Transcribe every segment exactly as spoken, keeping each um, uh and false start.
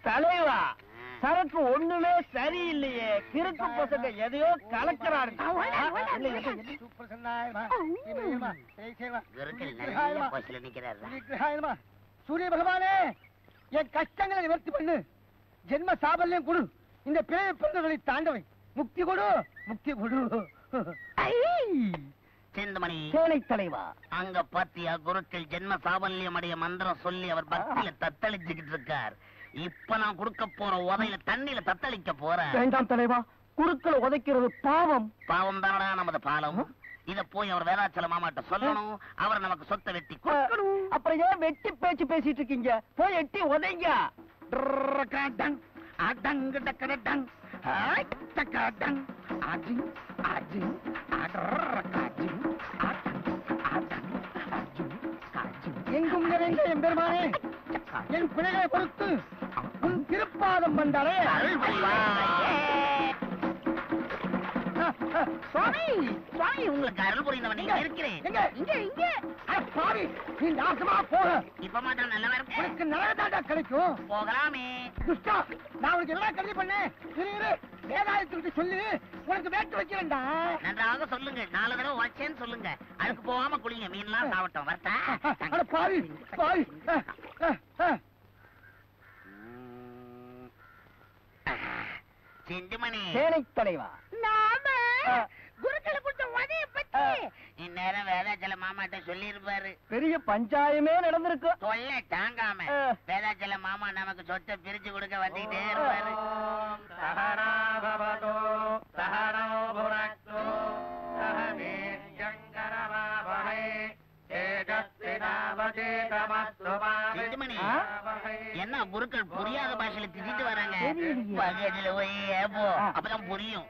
தலைவா, சரக்கு ஒண்ணுமே சரியில்லையே. கிறுக்கு பசங்க எதையோ கலக்கிறாரு. சூரிய பகவானே, என் கஷ்டங்களை நிவர்த்தி பண்ணு. ஜென்ம சாபல்யம் கொடு. இந்த பிறவி பிறந்தவர்களை தாண்டவை முக்தி கொடு, முக்தி கொடு. சேந்தமணி சேனை தலைவா, அங்க பாத்தியா குருக்கள் ஜென்ம சாபல்யம் அடைய மந்திரம் சொல்லி அவர் பக்தியில தத்தளிச்சுக்கிட்டு இருக்கார். இப்ப நான் கொடுக்க போற உதையில தண்ணியில தத்தளிக்க போறேன். வேண்டாம் தலைவா, குருக்களை உதைக்கிறது பாவம். பாவம் தானடா நமது பாலம். இத போய் அவர் வேதாச்சல மாமாட்ட சொல்லணும். அவர் நமக்கு சொத்தை வெட்டி கொடுக்கணும். அப்புறம் ஏன் வெட்டி பேச்சு பேசிட்டு இருக்கீங்க? போய் எட்டி உதைங்க. எங்கும் நிறைந்த எம்பெருமானே, என் பிள்ளைகளை பொறுத்து உன் திருப்பாதம் வந்தாலே. சுவாமி, சுவாமி உங்களுக்கு அருள் புரிந்தவன் நீங்க இருக்கிறேன். இங்க இங்க சாமி, நீ நாசமா போக. இப்ப மாட்டான் நல்லவா இருக்கு. உனக்கு நல்லதாண்டா கிடைக்கும். போகலாமே. துஷ்டா, நான் உனக்கு எல்லாம் கல்வி பண்ணேன். இரு இரு, வேதாயத்துக்கிட்ட சொல்லு, உனக்கு வேட்டு வைக்கிறேன்டா. நன்றாக சொல்லுங்க. நாலு தடவை வச்சேன்னு சொல்லுங்க. அதுக்கு போகாம குளிங்க. மீன்லாம் சாப்பிட்டோம். வரட்டா? அட பாவி பாவி. செஞ்சுமணி சேனை தலைவா, நாம குருக்களை கொடுத்த உதவிய பத்தி இந்நேரம் வேதாச்சல மாமாட்ட சொல்லி இருப்பாரு. பெரிய பஞ்சாயமே நடந்திருக்கு. தொல்லை தாங்காம வேதாச்சல மாமா நமக்கு சொத்தை பிரிச்சு கொடுக்க வந்துட்டே இருப்பாரு. என்ன குருக்கள் புரியாத பாஷையில திட்டிட்டு வராங்க. பகத்துல போய் ஏப்போ, அப்பதான் புரியும்.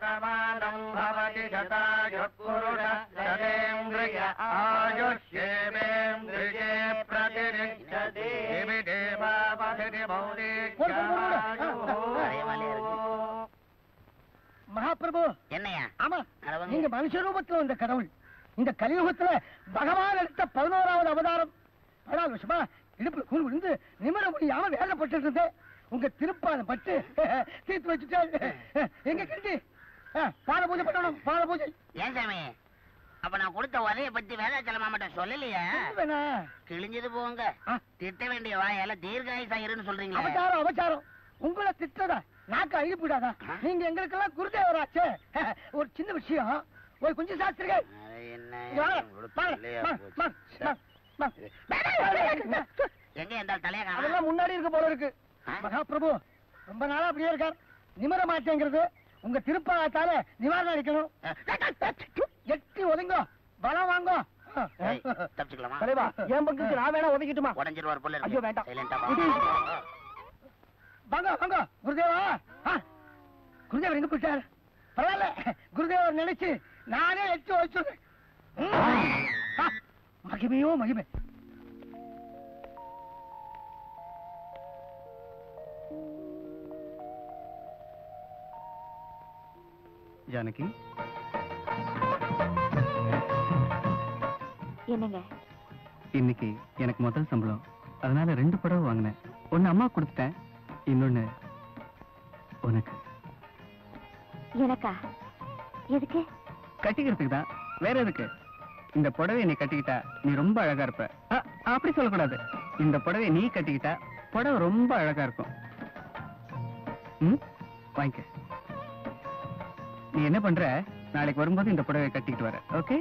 மகாபிரபு, என்னையா? ஆமா, நீங்க மனுஷ ரூபத்துல வந்த கடவுள். இந்த கலியுகத்துல பகவான் எடுத்த பதினோராவது அவதாரம். பதினாலு வருஷமா இடுப்புல கூழ் விழுந்து நிமிர முடியாம வேலைப்பட்டு இருந்தேன். உங்க திருப்பாதம் பட்டு தீர்த்து வச்சுட்டு எங்க கிண்டி பாத பூஜை பண்ணணும். பாத பூஜை. ஏன் சாமி, அப்ப நான் கொடுத்த உதவிய பத்தி வேதாச்சல மாமாட்ட சொல்லலையா? கிழிஞ்சது போங்க. திட்ட வேண்டிய வாயால தீர்காயுசாயிருன்னு சொல்றீங்க. அவசாரம் அவசாரம். உங்களை திட்டதா நாக்கு அழுகி போயிடாதா? நீங்க எங்களுக்கெல்லாம் குருதேவராச்சே. ஒரு சின்ன விஷயம், ஒரு கொஞ்சம் சாஸ்திரிகள் எங்க இருந்தாலும் தலைய அதெல்லாம் முன்னாடி இருக்க போல இருக்கு. மகாபிரபு ரொம்ப நாளா அப்படியே இருக்கார். நிமிர மாட்டேங்கிறது. உங்க திருப்பாத்தால நிவாரணம் அளிக்கணும். எட்டி ஒதுங்க, பலம் வாங்க. தப்பிச்சுக்கலாமா? தலைவா, என் பக்கத்துக்கு நான் வேணா ஒதுக்கிட்டுமா? உடஞ்சிருவார் போல. ஐயோ வேண்டாம். வாங்க வாங்க. குருதேவா, குருதேவர் எங்க போயிட்டார்? பரவாயில்ல, குருதேவர் நினைச்சு நானே எட்டி வச்சுடுறேன். மகிமையோ மகிமை. ஜானகி, என்னங்க? இன்னைக்கு எனக்கு முதல் சம்பளம். அதனால ரெண்டு புடவை வாங்கினேன். ஒன்னு அம்மா கொடுத்துட்டேன், இன்னொன்னு உனக்கு. எனக்கா? எதுக்கு? கட்டிக்கிறதுக்கு தான். வேற எதுக்கு? இந்த புடவை நீ கட்டிக்கிட்டா நீ ரொம்ப அழகா இருப்ப. அப்படி சொல்லக்கூடாது. இந்த புடவை நீ கட்டிக்கிட்டா புடவை ரொம்ப அழகா இருக்கும். ம், வாங்கிக்க. நீ என்ன பண்ற, நாளைக்கு வரும்போது இந்த புடவை கட்டிக்கிட்டு வர. ஓகே?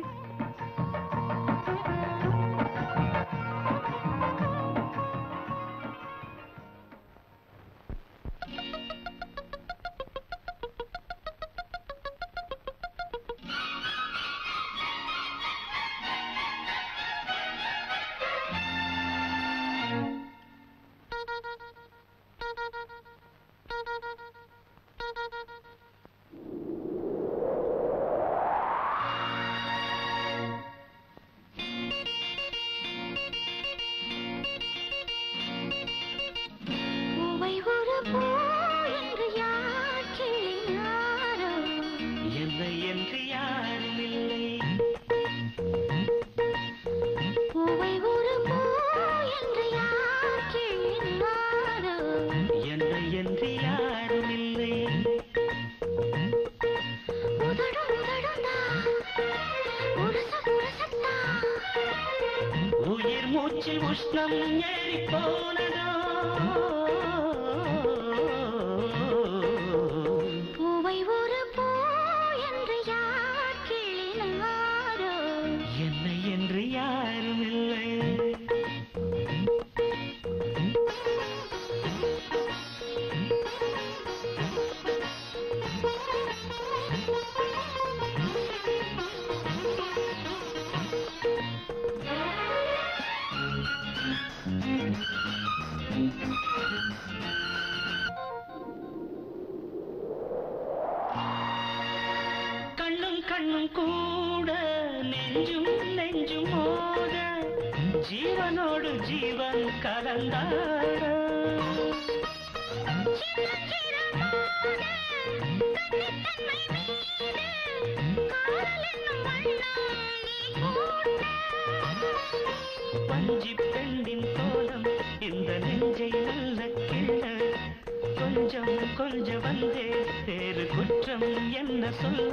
என்ன என்று யாரும் இல்லை. உயிர் மூச்சில் உஷ்ணம் ஏறி போனதோ பூவை ஒரு பூ என்று யார் கிள்ளினாரோ என்னை என்று யாரும் இல்லை. கண்ணும் கண்ணும் கூட நெஞ்சும் நெஞ்சும் மோத ஜீவனோடு ஜீவன் கலந்தாட பஞ்சி பெண்ணின் கோலம் இந்த நெஞ்சை நல்ல கிள்ள கொஞ்சம் கொஞ்சம் வந்தே வேறு குற்றம் என்ன சொல்ல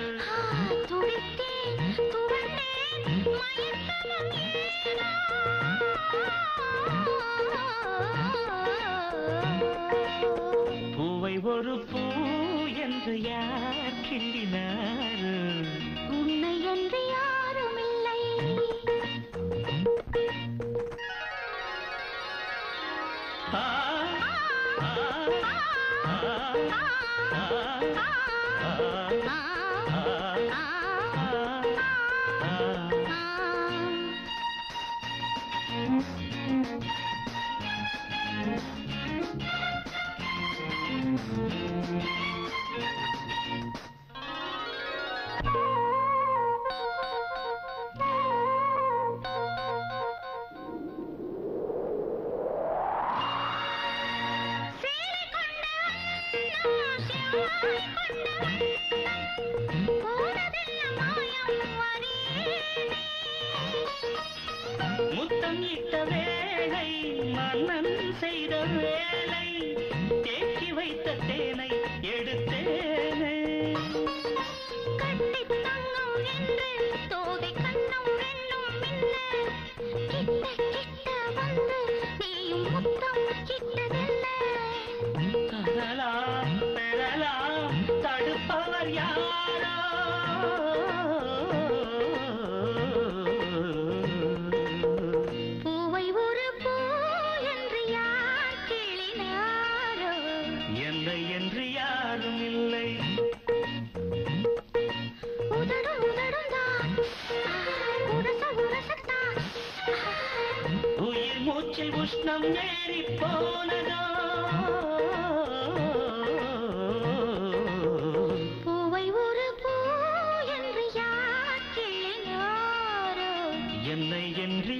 பூவை ஒரு பூ என்று யார் கிள்ளினார் உன்னை என்று யாரும் இல்லை. ஆ ஆ முத்தம் இட்ட வேளை மன்னன் செய்த வேளை தேக்கி வைத்த தேனை எடுத்தேனே கதலாம் பெறலாம் தடுப்பவர் யாரோ பூவை ஒரு பூ என்று யார் கிள்ளினாரோ என்னை என்று யாரும் இல்லை. உதடு உதடுதான் உரச உரசத்தான் உயிர் மூச்சில் உஷ்ணம் ஏறி போனதோ பூவை ஒரு பூ என்று யார் கிள்ளினாரோ என்னை என்று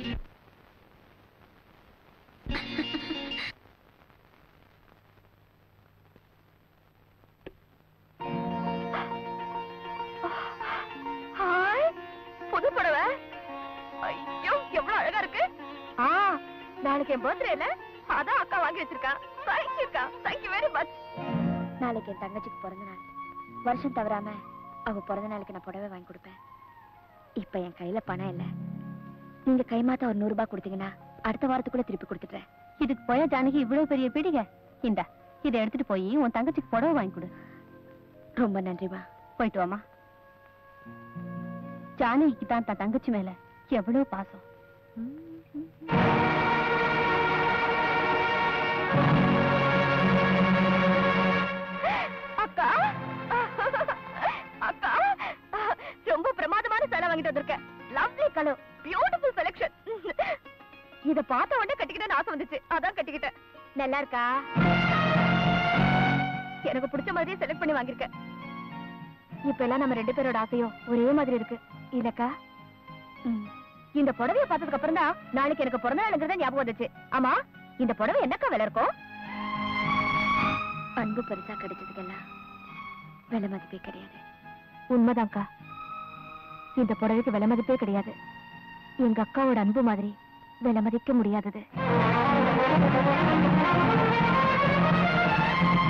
ஹாய், புது புடவை. ஐயோ, எவ்வளவு அழகா இருக்கு. ஆ, நாளைக்கு என் பர்த்டேல அதான் அக்கா வாங்கி வச்சிருக்கா. தேங்க் யூ அக்கா, தேங்க் யூ வெரி மச். நாளைக்கு என் தங்கச்சிக்கு பிறந்த நாள். வருஷம் தவறாம அவ பிறந்த நாளுக்கு நான் புடவை வாங்கி கொடுப்பேன். இப்ப என் கையில பணம் இல்ல. நீங்க கைமாத்த ஒரு நூறு ரூபாய் கொடுத்தீங்கன்னா அடுத்த வாரத்துக்குள்ள திருப்பி கொடுத்துட்டேன். இதுக்கு போய ஜானகி இவ்வளவு பெரிய பிடிக. இந்தா, இதை எடுத்துட்டு போய் உன் தங்கச்சிக்கு புடவை வாங்கி கொடு. ரொம்ப நன்றிமா. போயிட்டு வாமா. ஜானகிக்கு தான் தன் தங்கச்சி மேல எவ்வளவு பாசம். அக்கா, அக்கா, ரொம்ப பிரமாதமான சேலை வாங்கிட்டு வந்திருக்கேன். Lovely colour, beautiful selection. இத பார்த்த உடனே கட்டிக்கிட்டேன்னு ஆசை வந்துச்சு, அதான் கட்டிக்கிட்டேன். நல்லா இருக்கா? எனக்கு பிடிச்ச மாதிரியே செலக்ட் பண்ணி வாங்கியிருக்கேன். இப்ப எல்லாம் நம்ம ரெண்டு பேரோட ஆசையும் ஒரே மாதிரி இருக்கு இல்லக்கா? இந்த புடவைய பார்த்ததுக்கு அப்புறம் தான் நாளைக்கு எனக்கு பிறந்த நாளுங்கிறத ஞாபகம் வந்துச்சு. ஆமா, இந்த புடவை என்னக்கா விலை இருக்கும்? அன்பு பரிசா கிடைச்சதுக்கெல்லாம் விலை மதிப்பே கிடையாது. உண்மைதான்க்கா, இந்த புடவைக்கு விலை மதிப்பே கிடையாது. எங்க அக்காவோட அன்பு மாதிரி விலை மதிக்க முடியாதது.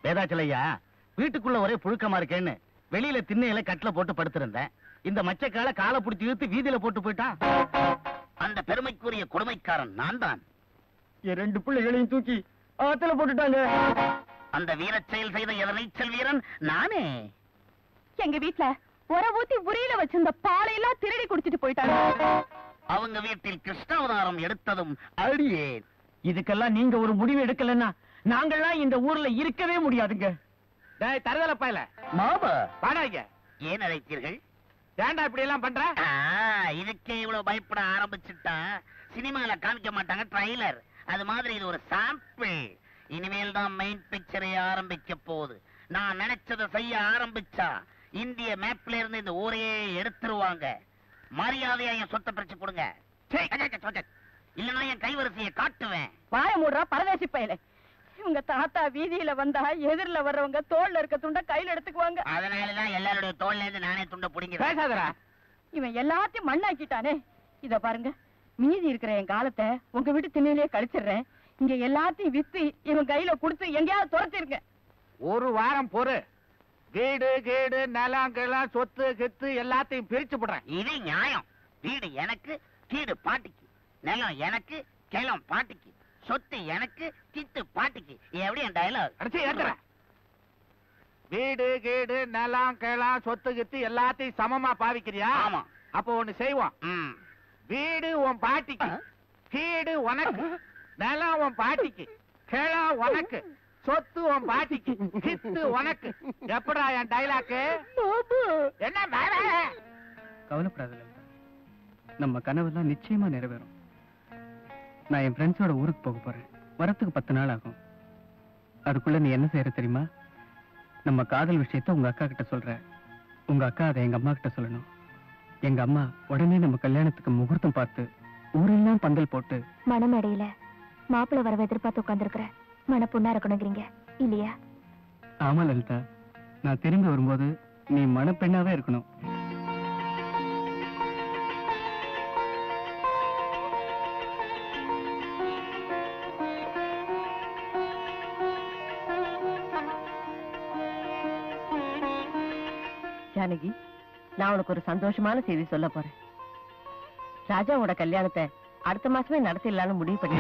வேதாச்சலையா, வீட்டுக்குள்ள ஒரே புழுக்கமா இருக்கேன்னு வெளியில திண்ணையில கட்டில போட்டு படுத்திருந்தேன். இந்த மச்சக்கால காலை பிடிச்சி இழுத்து வீதியில போட்டு போயிட்டான். அந்த பெருமைக்குரிய கொடுமைக்காரன் நான் தான். என் ரெண்டு பிள்ளைகளையும் தூக்கி ஆத்துல போட்டுட்டாங்க. அந்த வீரச் செயல் செய்த எதிர்நீச்சல் வீரன் நானே. எங்க வீட்டுல உர ஊத்தி உரையில வச்சிருந்த பாலையெல்லாம் திருடி குடிச்சிட்டு போயிட்டாங்க. அவங்க வீட்டில் கிருஷ்ணாவதாரம் எடுத்ததும் அடியே. இதுக்கெல்லாம் நீங்க ஒரு முடிவு எடுக்கலன்னா நாங்கெல்லாம் இந்த ஊர்ல இருக்கவே முடியாதுங்க. டேய் தருதல பயல, மாமா பாடாங்க. ஏன் அழைத்தீர்கள்? ஏன்டா இப்படி எல்லாம் பண்ற? ஆ, இதுக்கே இவ்வளவு பயப்பட ஆரம்பிச்சுட்டா சினிமால காமிக்க மாட்டாங்க ட்ரைலர். அது மாதிரி இது ஒரு சாம்பிள். இனிமேல் தான் மெயின் பிக்சரை ஆரம்பிக்க போகுது. நான் நினைச்சதை செய்ய ஆரம்பிச்சா இந்திய மேப்ல இருந்து இந்த ஊரையே எடுத்துருவாங்க. மரியாதையா என் சொத்தை பிரிச்சு கொடுங்க. இல்லன்னா என் கைவரிசையை காட்டுவேன். வாய மூடுறா பரதேசி பயல. இவங்க தாத்தா வீதியில வந்தா எதிரில வர்றவங்க தோல்ல இருக்க துண்ட கையில எடுத்துக்குவாங்க. அதனாலதான் எல்லாருடைய தோல்ல இருந்து நானே துண்ட புடிங்க. பேசாதடா. இவன் எல்லாத்தையும் மண்ணாக்கிட்டானே. இத பாருங்க, மீதி இருக்கிற என் காலத்தை உங்க வீட்டு திண்ணையிலேயே கழிச்சிடுறேன். இங்க எல்லாத்தையும் வித்து இவன் கையில கொடுத்து எங்கேயாவது துரத்திருங்க. ஒரு வாரம் பொறு. வீடு கீடு நிலம் கிளம் சொத்து கித்து எல்லாத்தையும் பிரிச்சு போடுறேன். இது நியாயம். வீடு எனக்கு, கீடு பாட்டிக்கு. நிலம் எனக்கு, கிளம் பாட்டிக்கு. சொத்து எனக்கு, கித்து பாட்டிக்கு. எப்படி என் டயலாக்? அடிச்சு ஏத்துறேன். வீடு கீடு நிலம் கிளம் சொத்து கித்து எல்லாத்தையும் சமமா பாவிக்கிறியா? ஆமா. அப்போ ஒண்ணு செய்வோம். ம். வீடு உன் பாட்டிக்கு, கீடு உனக்கு, நிலம் உன் பாட்டிக்கு, கிளம் உனக்கு, சொத்து உன் பாட்டிக்கு, கித்து உனக்கு. எப்படா என் டைலாக்கு? என்ன மேல? கவலைப்படாத லலிதா, நம்ம கனவெல்லாம் நிச்சயமா நிறைவேறும். நான் என் ஃப்ரெண்ட்ஸோட ஊருக்கு போக போறேன். வரத்துக்கு பத்து நாள் ஆகும். அதுக்குள்ள நீ என்ன செய்யற தெரியுமா? நம்ம காதல் விஷயத்த உங்க அக்கா கிட்ட சொல்ற. உங்க அக்கா அதை எங்க அம்மா கிட்ட சொல்லணும். எங்க அம்மா உடனே நம்ம கல்யாணத்துக்கு முகூர்த்தம் பார்த்து ஊரெல்லாம் பந்தல் போட்டு மனமடையில மாப்பிள்ளை வரவை எதிர்பார்த்து உட்கார்ந்துருக்கிற மன பொண்ணா இருக்கணுங்கிறீங்க இல்லையா? ஆமா லலிதா, நான் திரும்பி வரும்போது நீ மணப்பெண்ணாவே இருக்கணும். ஜானகி, நான் உனக்கு ஒரு சந்தோஷமான செய்தி சொல்ல போறேன். ராஜாவோட கல்யாணத்தை அடுத்த மாசமே நடத்திடலாம்னு முடிவு பண்ணி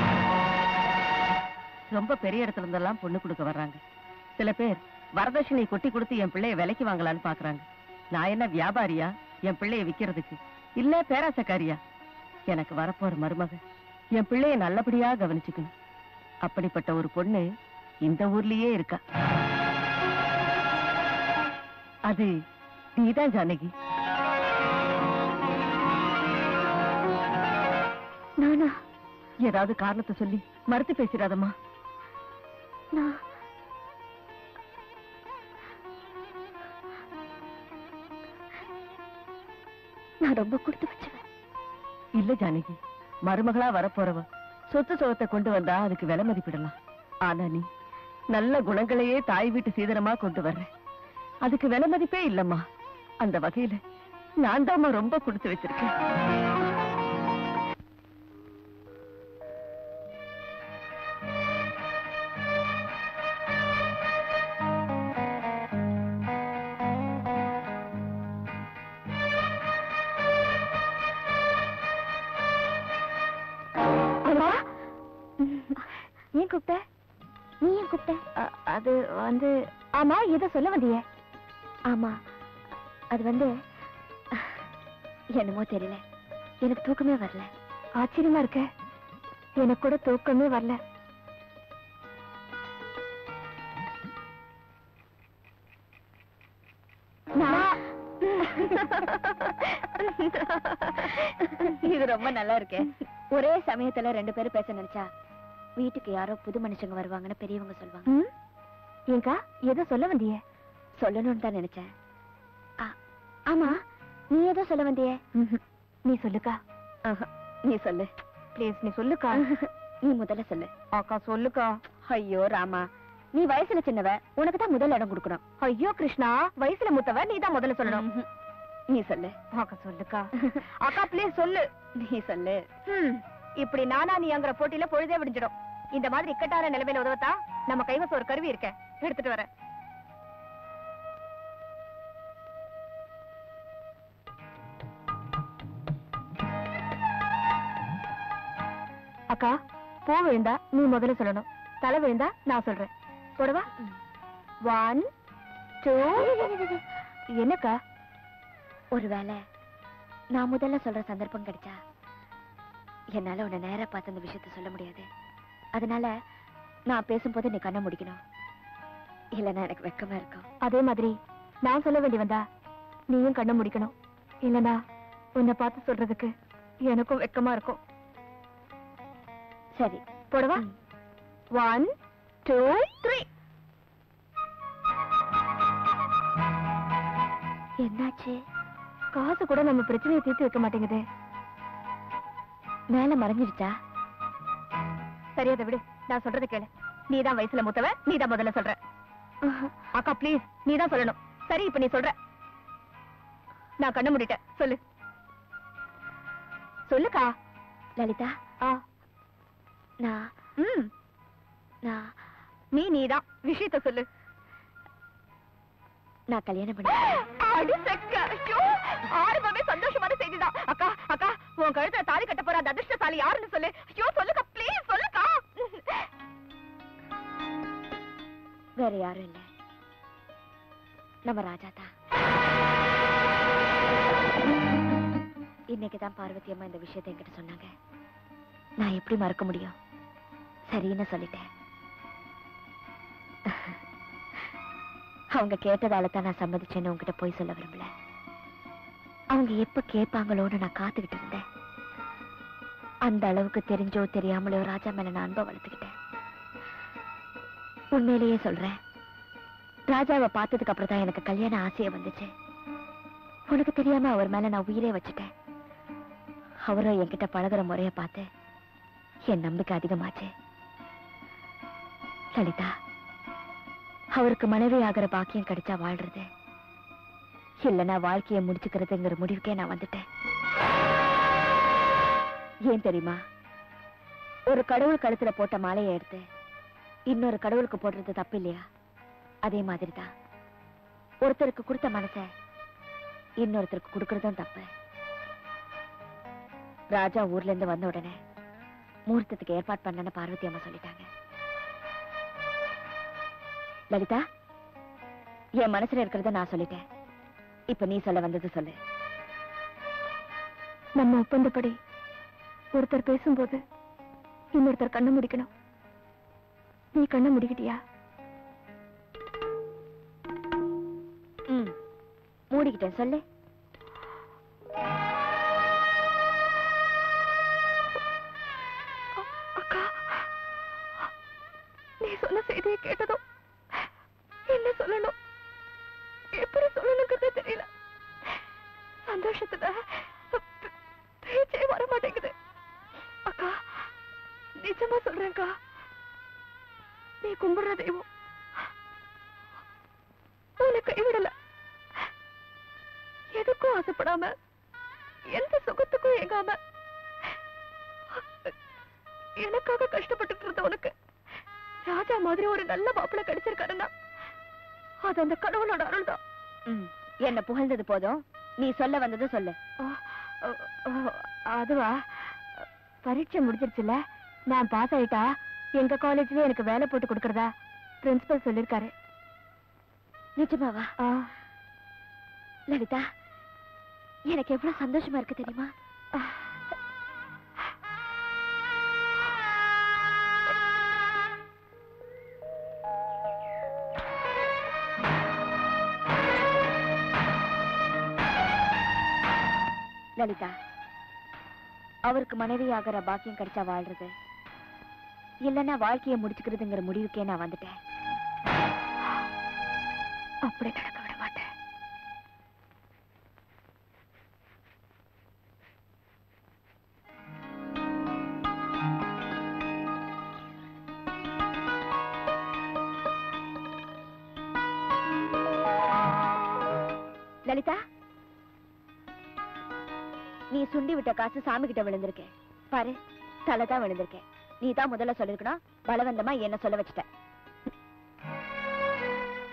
ரொம்ப பெரிய இடத்துல இருந்தெல்லாம் பொண்ணு கொடுக்க வர்றாங்க. சில பேர் வரதட்சணை கொட்டி கொடுத்து என் பிள்ளைய விலைக்கு வாங்கலான்னு பாக்குறாங்க. நான் என்ன வியாபாரியா என் பிள்ளைய விக்கிறதுக்கு? இல்ல பேராசக்காரியா? எனக்கு வரப்போற மருமக என் பிள்ளைய நல்லபடியா கவனிச்சுக்கணும். அப்படிப்பட்ட ஒரு பொண்ணு இந்த ஊர்லயே இருக்கா. அது நீதான் ஜானகி. நானா? ஏதாவது காரணத்தை சொல்லி மறுத்து பேசிடாதம்மா. நான் நான் ரொம்ப கொடுத்து வச்சவன். இல்ல ஜானகி, மருமகளா வரப்போறவ சொத்து சுகத்தை கொண்டு வந்தா அதுக்கு விலை மதிப்பிடலாம். ஆனா நீ நல்ல குணங்களையே தாய் வீட்டு சீதனமா கொண்டு வர்ற. அதுக்கு விலை மதிப்பே இல்லம்மா. அந்த வகையில நான் தாம்மா ரொம்ப கொடுத்து வச்சிருக்கேன். ஏன் கூப்பிட்ட? நீ ஏன் கூப்பிட்ட? அது வந்து ஆமா, ஏதோ சொல்ல வந்தியே. ஆமா, அது வந்து என்னமோ தெரியல, எனக்கு தூக்கமே வரல. ஆச்சரியமா இருக்க, எனக்கு கூட தூக்கமே வரல. இது ரொம்ப நல்லா இருக்கே. ஒரே சமயத்துல ரெண்டு பேரும் பேச நினைச்சா வீட்டுக்கு யாரோ புது மனுஷங்க வருவாங்கன்னு பெரியவங்க சொல்லுவாங்க. ஏங்கா ஏதோ சொல்ல வந்தியே? சொல்லணும்னு தான் நினைச்சேன். ஆமா, நீ ஏதோ சொல்ல வந்தியே. நீ சொல்லுக்கா. நீ சொல்லு ப்ளீஸ், நீ சொல்லுக்கா. நீ முதல்ல சொல்லு. அக்கா சொல்லுக்கா. ஐயோ ராமா, நீ வயசுல சின்னவ, உனக்கு தான் முதல் இடம் கொடுக்கணும். ஐயோ கிருஷ்ணா, வயசுல மூத்தவ, நீ தான் முதல்ல சொல்லணும். நீ சொல்லு. அக்கா சொல்லுக்கா. அக்கா ப்ளீஸ் சொல்லு. நீ சொல்லு. இப்படி நானா நீ அங்கிற போட்டியில பொழுதே விடிஞ்சிடும். இந்த மாதிரி இக்கட்டான நிலைமையில உதவத்தா நம்ம கைவசம் ஒரு கருவி இருக்க. எடுத்துட்டு வரேன். அக்கா, பூ விழுந்தா நீ முதல்ல சொல்லணும், தலை விழுந்தா நான் சொல்றேன். போடவா? One two. என்னக்கா? ஒருவேளை நான் முதல்ல சொல்ற சந்தர்ப்பம் கிடைச்சா என்னால உன்னை நேரா பார்த்து அந்த விஷயத்த சொல்ல முடியாது. அதனால நான் பேசும்போது நீ கண்ணை முடிக்கணும், இல்லைன்னா எனக்கு வெக்கமா இருக்கும். அதே மாதிரி நான் சொல்ல வேண்டி வந்தா நீயும் கண்ணை முடிக்கணும், இல்லனா உன்னை பார்த்து சொல்றதுக்கு எனக்கும் வெக்கமா இருக்கும். சரி, போடவா? One two three. என்னாச்சு? காசு கூட நம்ம பிரச்சனையை தீர்த்து வைக்க மாட்டேங்குது. மேல மறைஞ்சிருச்சா? சரி, அதை விடு. நான் சொல்றதை கேளு. நீதான் வயசுல மூத்தவ, நீதான் முதல்ல சொல்ற. அக்கா ப்ளீஸ், நீதான் சொல்லணும். சரி, இப்ப நீ சொல்ற. நான் கண்ண மூடிட்டேன், சொல்லு. சொல்லுக்கா. லலிதா, ஆ, நான் ம், நான் நீ நீதான் விஷயத்த சொல்லு. நான் கல்யாணம் பண்ணி அடி செக்க. ஐயோ, ஆரம்பமே சந்தோஷமான செய்திதான். அக்கா, அக்கா, உன் கழுத்துல தாலி கட்ட போற அந்த அதிர்ஷ்டசாலி யாருன்னு சொல்லு. ஐயோ, சொல்லுக்கா ப்ளீஸ், சொல்லுக்கா. வேற யாரும் இல்ல, நம்ம ராஜா தான். இன்னைக்குதான் பார்வதி அம்மா இந்த விஷயத்தை என்கிட்ட சொன்னாங்க. நான் எப்படி மறக்க முடியும்? சரின்னு சொல்லிட்டேன். அவங்க கேட்டதால தான் நான் சம்மதிச்சேன்னு உங்ககிட்ட போய் சொல்ல விரும்பல. அவங்க எப்ப கேட்பாங்களோன்னு நான் காத்துக்கிட்டு இருந்தேன். அந்த அளவுக்கு தெரிஞ்சோ தெரியாமலோ ராஜா மேல நான் அன்பை வளர்த்துக்கிட்டேன். உண்மையிலேயே சொல்றேன், ராஜாவை பார்த்ததுக்கு அப்புறம் தான் எனக்கு கல்யாண ஆசையை வந்துச்சு. உனக்கு தெரியாம அவர் மேல நான் உயிரே வச்சுட்டேன். அவரும் என்கிட்ட பழகுற முறைய பார்த்து என் நம்பிக்கை அதிகமாச்சு. லலிதா, அவருக்கு மனைவி ஆகிற பாக்கியம் கிடைச்சா வாழ்றது, இல்லைன்னா வாழ்க்கையை முடிச்சுக்கிறதுங்கிற முடிவுக்கே நான் வந்துட்டேன். ஏன் தெரியுமா? ஒரு கடவுள் கழுத்துல போட்ட மாலையை எடுத்து இன்னொரு கடவுளுக்கு போடுறது தப்பு இல்லையா? அதே மாதிரிதான் ஒருத்தருக்கு கொடுத்த மனசை இன்னொருத்தருக்கு கொடுக்கறதும் தப்பு. ராஜா ஊர்ல இருந்து வந்த உடனே முகூர்த்தத்துக்கு ஏற்பாடு பண்ணலன்னு பார்வதி அம்மா சொல்லிட்டாங்க. லலிதா, என் மனசுல இருக்கிறத நான் சொல்லிட்டேன். இப்ப நீ சொல்ல வந்தது சொல்லு. நம்ம ஒப்பந்தப்படி ஒருத்தர் பேசும்போது இன்னொருத்தர் கண்ணை முடிக்கணும். நீ கண்ணை முடிக்கிட்டியா? ம், மூடிக்கிட்டேன், சொல்லு. அக்கா, நீ சொன்ன செய்தியை கேட்டதும் என்ன சொல்லணும், எப்படி சொல்லணுங்கிறதே தெரியல. சந்தோஷத்துல பேச்சே வர மாட்டேங்குது. அக்கா, நிஜமா சொல்றேன்க்கா, நீ கும்பிடுற தெய்வம் உன்னை கைவிடல. எதுக்கும் ஆசைப்படாம, எந்த சுகத்துக்கும் ஏங்காம எனக்காக கஷ்டப்பட்டு இருந்த உனக்கு ராஜா மாதிரி ஒரு நல்ல மாப்பிள்ளை கிடைச்சிருக்காருன்னா அது அந்த கடவுளோட அருள் தான். என்ன புகழ்ந்தது போதும், நீ சொல்ல வந்தது சொல்லு. அதுவா, பரீட்சை முடிஞ்சிருச்சுல, நான் பாஸ் ஆயிட்டா எங்க காலேஜ்ல எனக்கு வேலை போட்டு கொடுக்கறதா பிரின்சிபல் சொல்லிருக்காரு. நிஜமாவா? லலிதா, எனக்கு எவ்வளவு சந்தோஷமா இருக்கு தெரியுமா? லலிதா, அவருக்கு மனைவி ஆகிற பாக்கியம் கிடைச்சா வாழ்றது, இல்லைன்னா வாழ்க்கையை முடிச்சுக்கிறதுங்கிற முடிவுக்கே நான் வந்துட்டேன். அப்படி நடக்க விட மாட்டேன். லலிதா, நீ சுண்டி விட்ட காசு சாமி கிட்ட விழுந்திருக்க பாரு. தலைதான் விழுந்திருக்கேன். நீ தான் முதல்ல சொல்லிருக்கணும், பலவந்தமா என்ன சொல்ல வச்சுட்ட.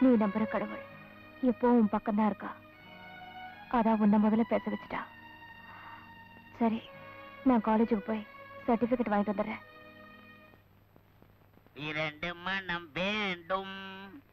நீ நம்புற கடவுள் இப்போ உன் பக்கம் தான் இருக்கா. அதான் உன்னை முதல்ல பேச வச்சுட்டா. சரி, நான் காலேஜுக்கு போய் சர்டிபிகேட் வாங்கிட்டு வந்துடுறேன். இரண்டு மனம் வேண்டும்